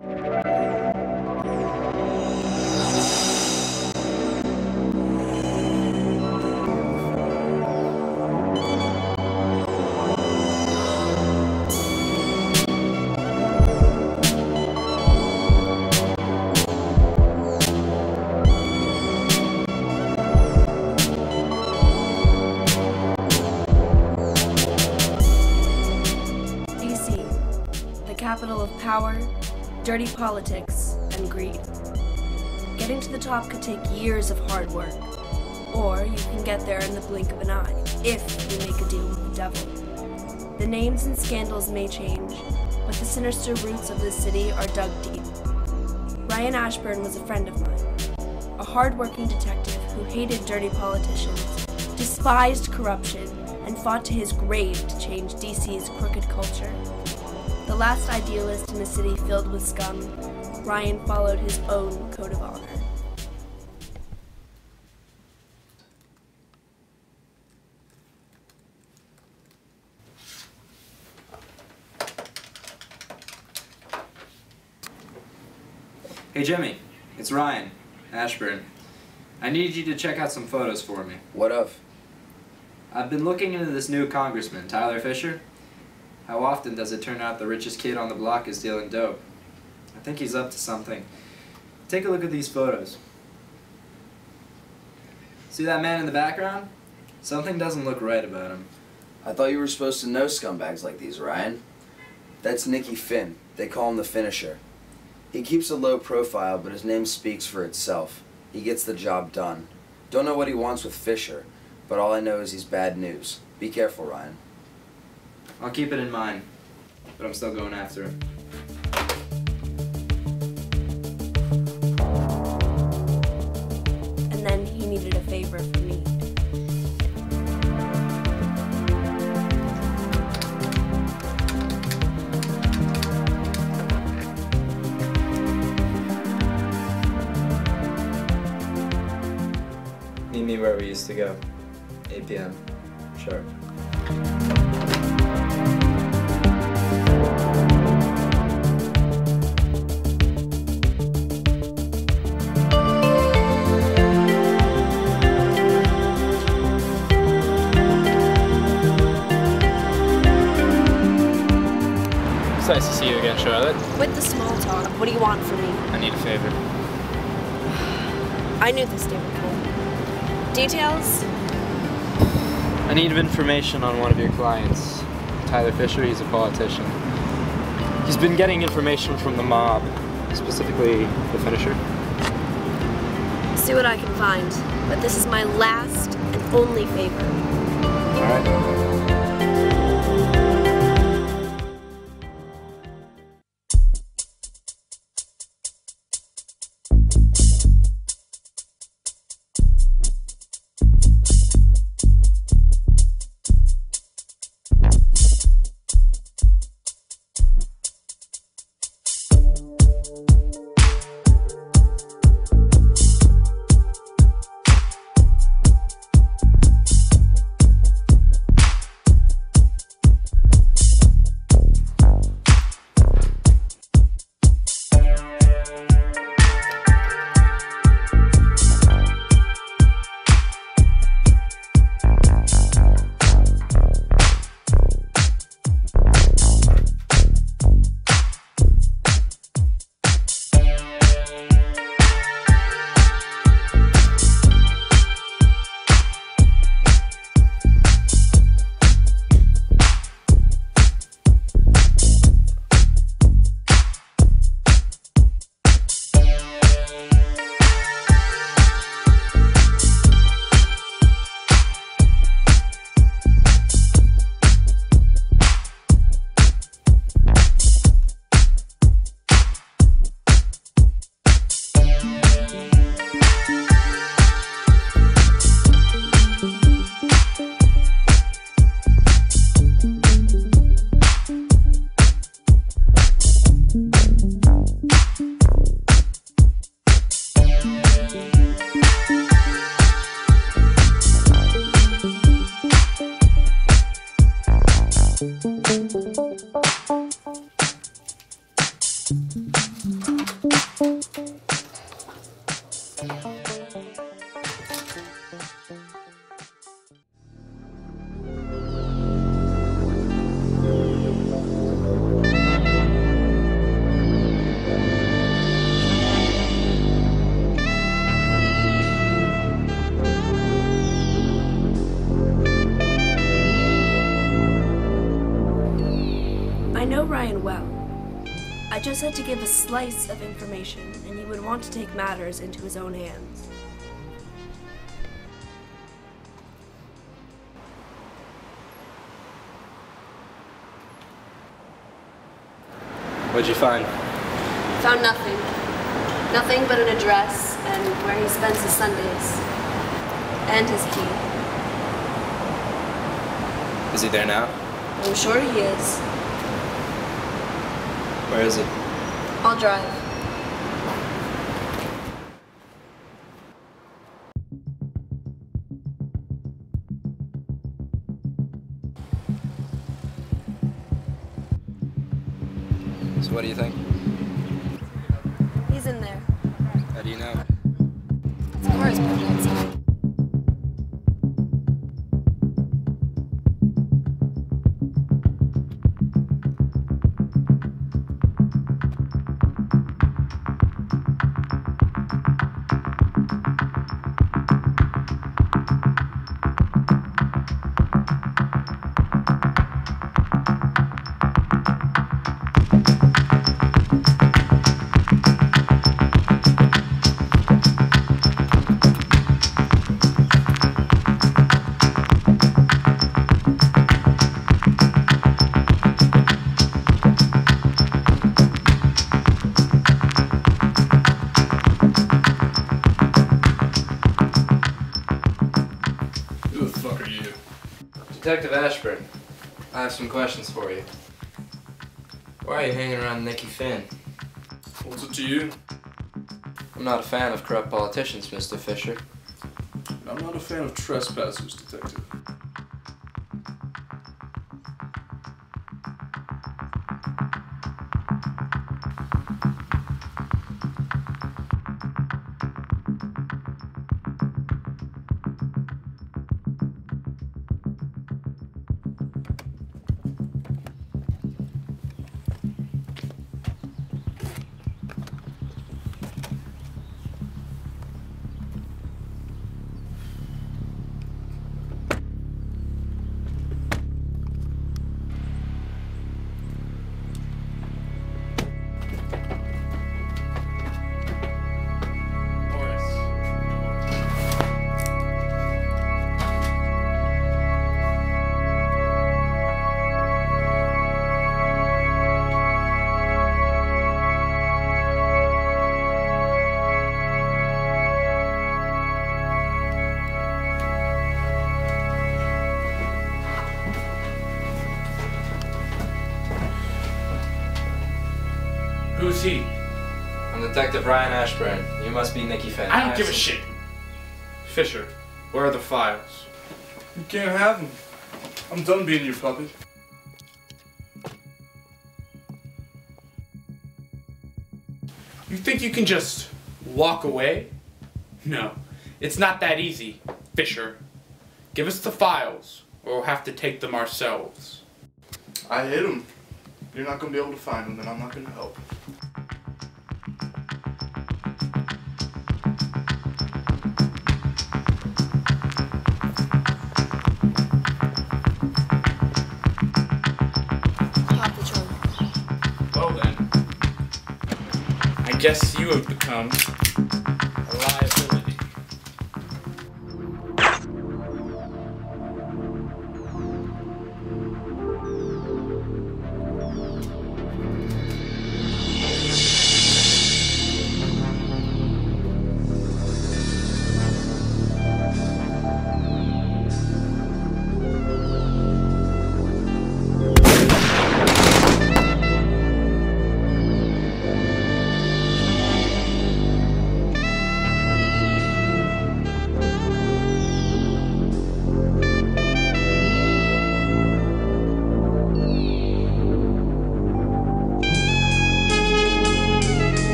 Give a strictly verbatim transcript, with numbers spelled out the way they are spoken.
Capital of power, dirty politics, and greed. Getting to the top could take years of hard work, or you can get there in the blink of an eye, if you make a deal with the devil. The names and scandals may change, but the sinister roots of this city are dug deep. Ryan Ashburn was a friend of mine, a hard-working detective who hated dirty politicians, despised corruption, and fought to his grave to change D C's crooked culture. The last idealist in a city filled with scum, Ryan followed his own code of honor. Hey Jimmy, it's Ryan Ashburn. I need you to check out some photos for me. What of? I've been looking into this new congressman, Tyler Fisher. How often does it turn out the richest kid on the block is dealing dope? I think he's up to something. Take a look at these photos. See that man in the background? Something doesn't look right about him. I thought you were supposed to know scumbags like these, Ryan. That's Nicky Finn. They call him the Finisher. He keeps a low profile, but his name speaks for itself. He gets the job done. Don't know what he wants with Fisher, but all I know is he's bad news. Be careful, Ryan. I'll keep it in mind, but I'm still going after him. And then he needed a favor from me. Meet me where we used to go. eight p m Sharp. It's nice to see you again, Charlotte. With the small talk, what do you want from me? I need a favor. I knew this day would come. Details? I need information on one of your clients. Tyler Fisher, he's a politician. He's been getting information from the mob, specifically the Finisher. See what I can find, but this is my last and only favor. All right. Thank you. I know Ryan well. I just had to give a slice of information, and he would want to take matters into his own hands. What'd you find? Found nothing. Nothing but an address and where he spends his Sundays. And his key. Is he there now? I'm sure he is. Where is he? I'll drive. So what do you think? He's in there. How do you know? His car is parked outside. Detective Ashburn, I have some questions for you. Why are you hanging around Nicky Finn? What's it to you? I'm not a fan of corrupt politicians, Mister Fisher. I'm not a fan of trespassers, Detective. Who's he? I'm Detective Ryan Ashburn. You must be Nicky Finn. I don't give a shit. Fisher, where are the files? You can't have them. I'm done being your puppet. You think you can just walk away? No, it's not that easy, Fisher. Give us the files, or we'll have to take them ourselves. I hid them. You're not going to be able to find them, and I'm not going to help. Pop the trunk. Well then, I guess you have become